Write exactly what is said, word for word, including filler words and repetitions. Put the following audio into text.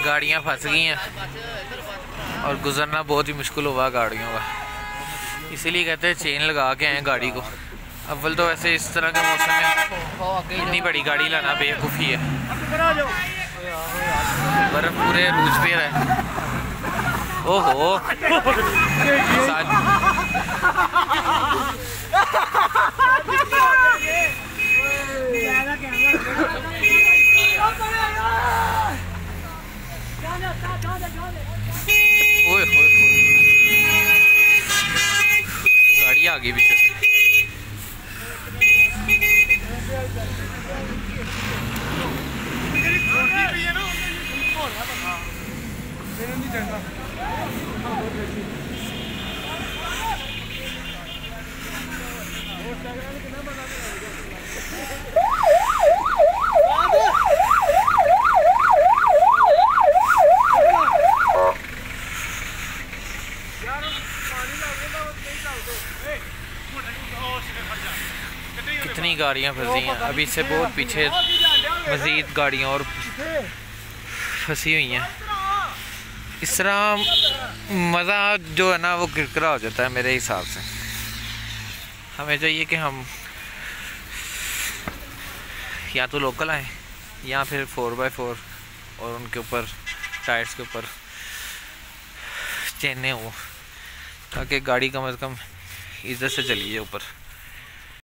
गाड़ियाँ फंस गई हैं और गुजरना बहुत ही मुश्किल हुआ गाड़ियों का, इसीलिए कहते हैं चेन लगा के आए गाड़ी को। अव्वल तो वैसे इस तरह के मौसम में इतनी बड़ी गाड़ी लाना बेवकूफ़ी है, बर्फ़ पूरे रूज पे है। ओहो ओए होए गाड़ी आ गई पीछे से। कितनी गाड़ियाँ फंसी हैं, अभी से बहुत पीछे मज़ीद गाड़ियाँ और फंसी हुई हैं। इस तरह मज़ा जो है ना वो किरकिरा हो जाता है मेरे हिसाब से। हमें चाहिए कि हम या तो लोकल आए या फिर फोर बाई फोर और उनके ऊपर टायर्स के ऊपर चेनें हो, ताकि गाड़ी कम से कम इज्जत से चली जाए ऊपर।